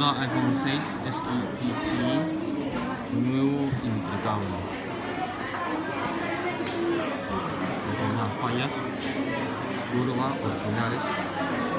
nuevo iPhone 6 SE nuevo impecable. No tiene nada fallas, curvas originales.